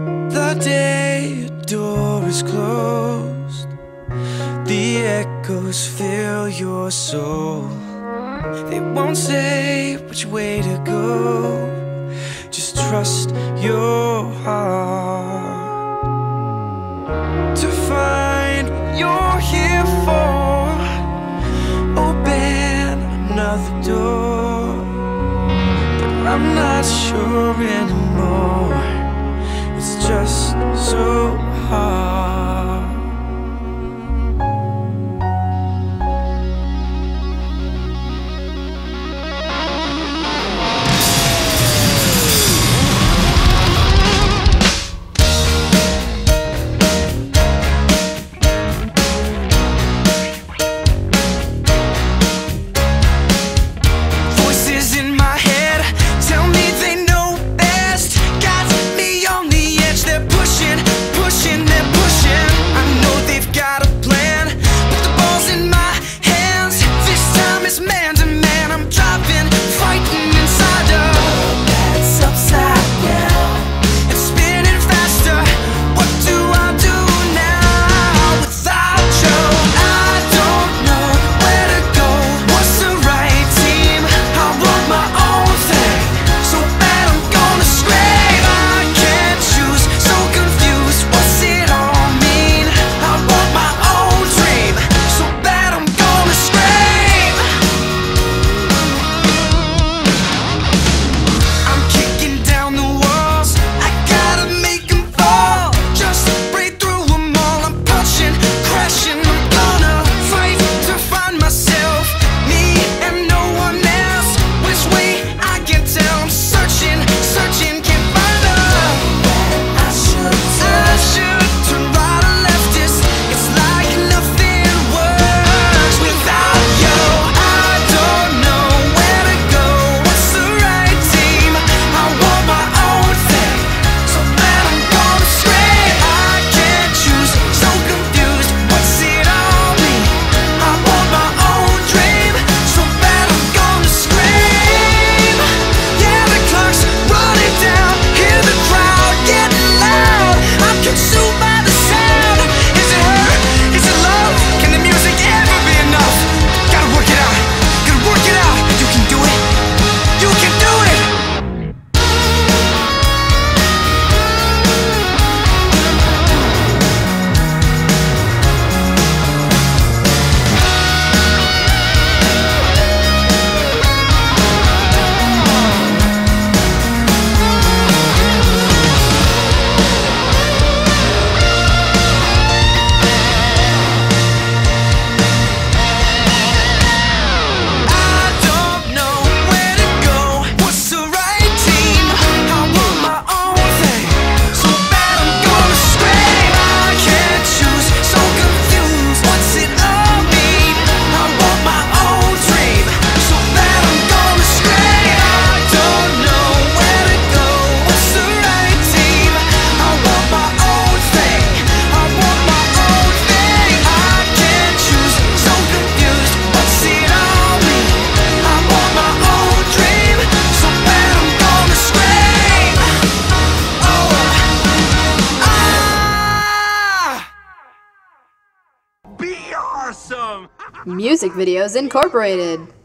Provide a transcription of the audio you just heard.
The day your door is closed, the echoes fill your soul. They won't say which way to go, just trust your heart to find what you're here for. Open another door, but I'm not sure anymore. It's just so hard. Voices in my head tell me they know best. Got me on the edge, they're pushing, pushing, they're pushing. I know they've got a plan, but the ball's in my hands. This time it's man to man. I'm driving, fighting inside of that's upside down. It's spinning faster. What do I do now without you? I don't know where to go. What's the right team? I want my own thing so bad I'm gonna scream. I can't choose, so confused. What's it all mean? I want my own dream so bad I'm gonna scream. I'm kicking down the walls, I gotta make them fall. Just break through them all. I'm punching, crashing, I'm gonna fight to find myself, me and no one else. Which way I can tell, I'm searching, searching, can't find love. I should turn right or left. It's like nothing works without you. I don't know where to go. What's the right team? I want my own thing so bad I'm gonna scream. I can't choose, so confused. What's it all mean? I want my own dream so bad I'm gonna scream. Yeah, the clock's running down, hear the crowd getting loud. I'm consumed by the sound. Is it her? Is it love? Can the music ever be enough? Gotta work it out, gotta work it out. You can do it, you can do it. I don't know where to go. What's the right team? I want my own thing so bad I'm gonna scream. I can't choose, so confused. What's it all mean? I want my own dream so bad I'm gonna scream. I don't know where to go. What's the right team? I want my own thing. I want my own thing. I can't choose, so confused. What's it all mean? I want my own dream so bad I'm gonna scream. Oh, Be awesome! Music Videos Incorporated.